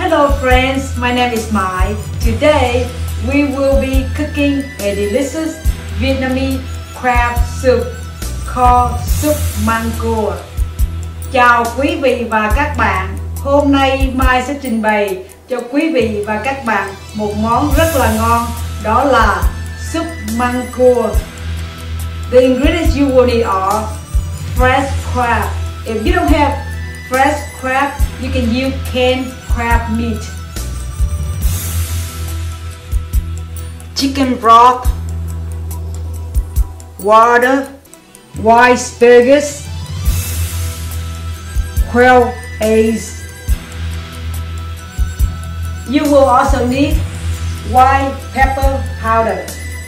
Hello friends, my name is Mai. Today we will be cooking a delicious Vietnamese crab soup called soup măng cua. Chào quý vị và các bạn. Hôm nay Mai sẽ trình bày cho quý vị và các bạn một món rất là ngon, đó là soup măng cua. The ingredients you will need are fresh crab. If you don't have fresh crab, you can use canned crab meat, chicken broth, water, white asparagus, quail eggs. You will also need white pepper powder,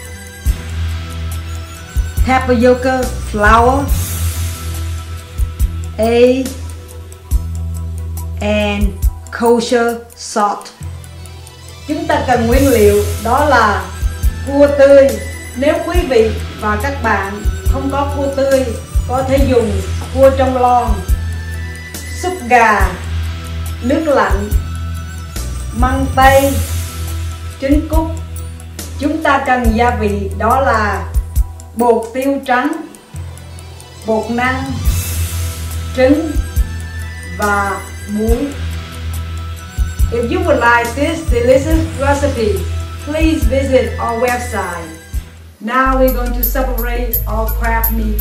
tapioca flour, egg, and kosher salt. Chúng ta cần nguyên liệu đó là cua tươi. Nếu quý vị và các bạn không có cua tươi, có thể dùng cua trong lon, súp gà, nước lạnh, măng tây, trứng cút. Chúng ta cần gia vị đó là bột tiêu trắng, bột năng, trứng và muối. If you would like this delicious recipe, please visit our website. Now we're going to separate our crab meat.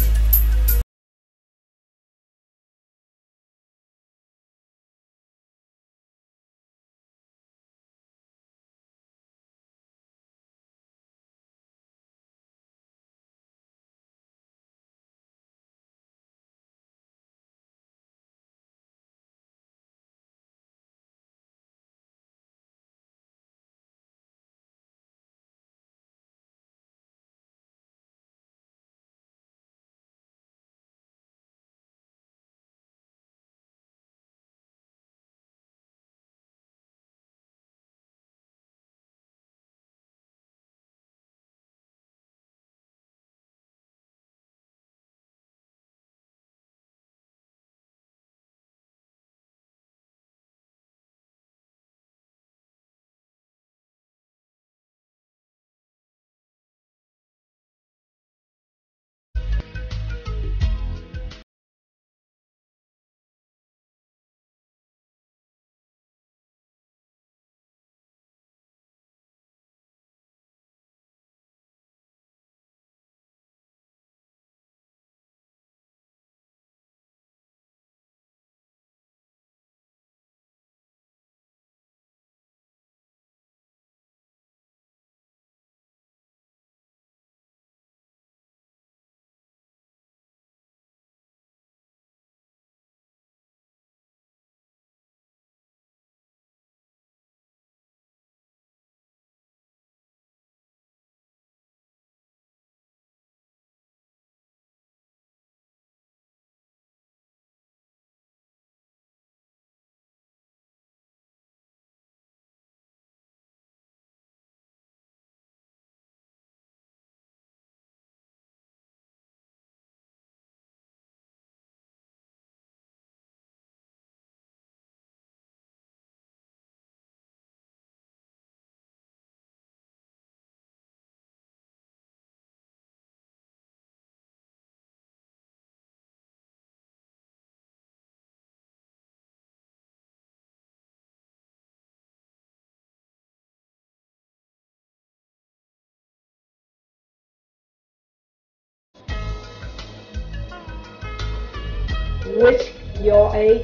Whisk your egg.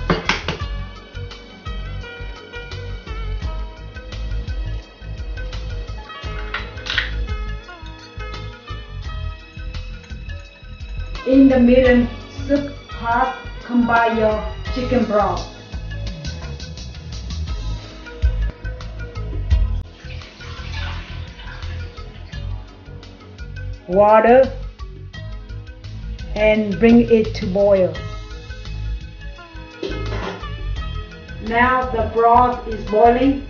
In the medium soup pot, combine your chicken broth, water, and bring it to boil. Now the broth is boiling.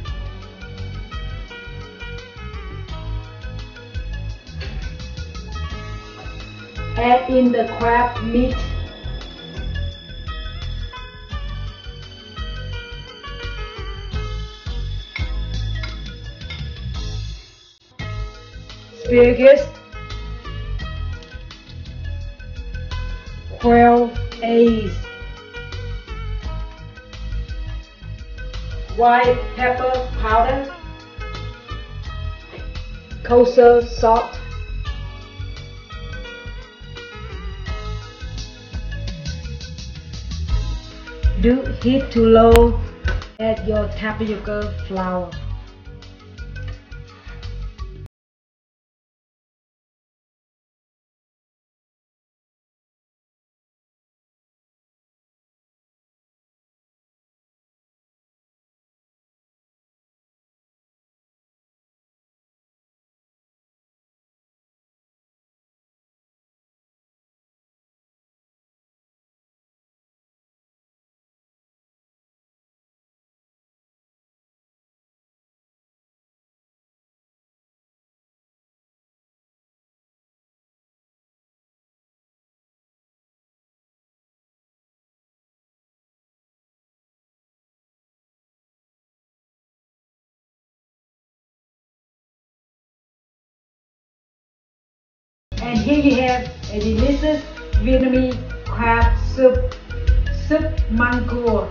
Add in the crab meat. asparagus, quail eggs, white pepper powder, kosher salt, do heat to low, add your tapioca flour. And here you have a delicious Vietnamese crab soup, soup măng cua.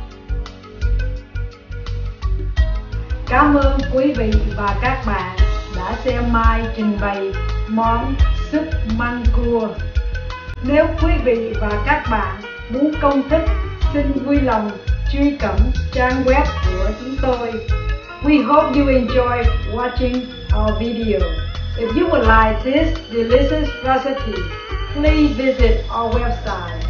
Cảm ơn quý vị và các bạn đã xem Mai trình bày món súp măng cua. Nếu quý vị và các bạn muốn công thức, xin vui lòng truy cập trang web của chúng tôi. We hope you enjoy watching our video. If you would like this delicious recipe, please visit our website